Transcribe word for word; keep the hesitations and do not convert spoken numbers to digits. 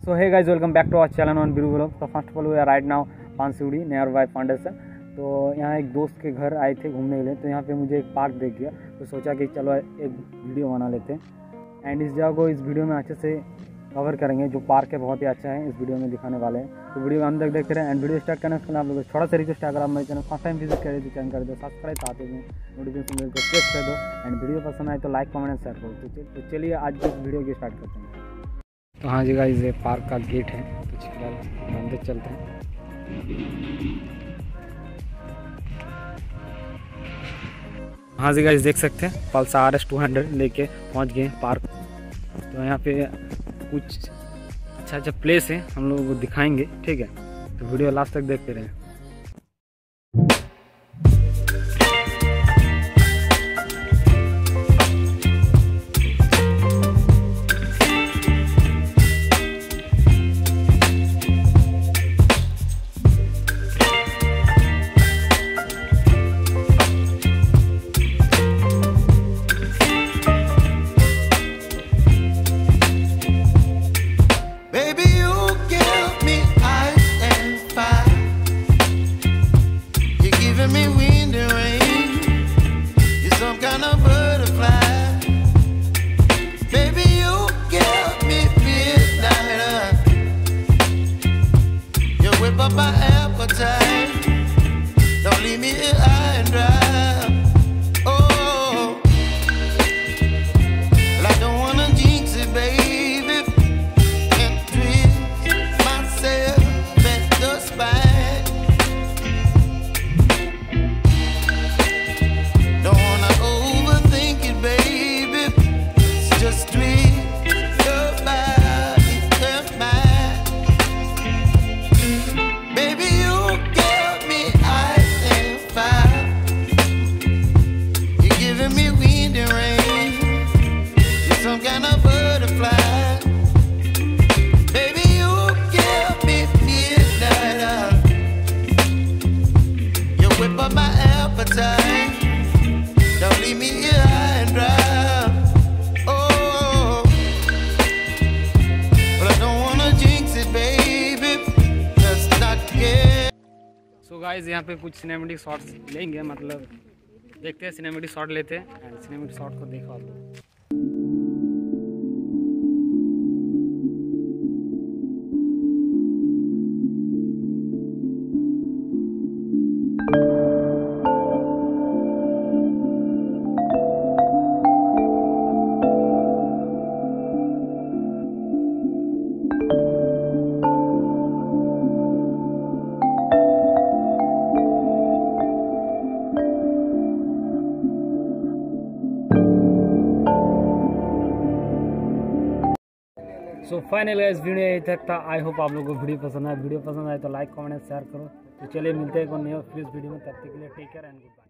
So hey guys, welcome back to our channel on BIRU vlog. So first of all we are right now Pansudi near by Pandesar. तो यहाँ एक दोस्त के घर आए थे घूमने के लिए, तो यहाँ पे मुझे एक पार्क देख गया, तो सोचा कि चलो एक वीडियो बना लेते हैं एंड इस जगह को इस वीडियो में अच्छे से कवर करेंगे। जो पार्क है बहुत ही अच्छा है, इस वीडियो में दिखाने वाले हैं। तो वीडियो अंत तक देखते रहे एंड वीडियो स्टार्ट करने से पहले आप लोग थोड़ा सा रिक्वेस्ट है, अगर आप मेरे चैनल फर्स्ट टाइम विजिट करें तो चैनल कर दो, सब्सक्राइब आते हैं नोटिफिकेशन बेल को प्रेस कर दो एंड वीडियो पसंद आए तो लाइक कमेंट एंड शेयर करो। तो चलिए आज की वीडियो की स्टार्ट करते हैं। तो हाँ जी गाइस, ये पार्क का गेट है, तो फिलहाल अंदर चलते हैं। हाँ जी गाइस, देख सकते हैं पल्सर आर एस टू हंड्रेड लेके पहुँच गए पार्क। तो यहाँ पे कुछ अच्छा अच्छा प्लेस है, हम लोग को दिखाएंगे, ठीक है। तो वीडियो लास्ट तक देखते रहें। Me wind and rain, you're some kind of butterfly. Baby, you give me midnight. You whip up my appetite. Don't leave me here high and dry. Oh, well, I don't wanna jinx it, baby, and twist myself at the spine. Some kind of butterfly. Baby, you give me midnight. You whip up my appetite. Don't leave me here high and dry. Oh, but I don't wanna jinx it, baby. Let's not get. So guys, यहाँ पे कुछ cinematic shots लेंगे, मतलब देखते हैं, cinematic shot लेते हैं and cinematic shot को देखो आप लोग। सो फाइनल गाइस, वीडियो यही तक था। आई होप आप लोगों को वीडियो पसंद आए। वीडियो पसंद आए तो लाइक कमेंट शेयर करो। तो चलिए मिलते हैं एक नए फ्रेश वीडियो में, तब तक के लिए take care and good bye.